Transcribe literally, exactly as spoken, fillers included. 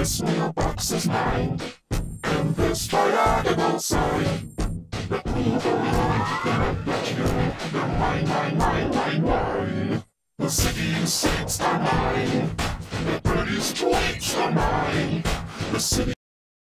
This mailbox is mine, and this diagonal sign. Let me go on, and let you know they're mine, mine, mine, mine, mine. The city states are mine, the prettiest streets are mine. The city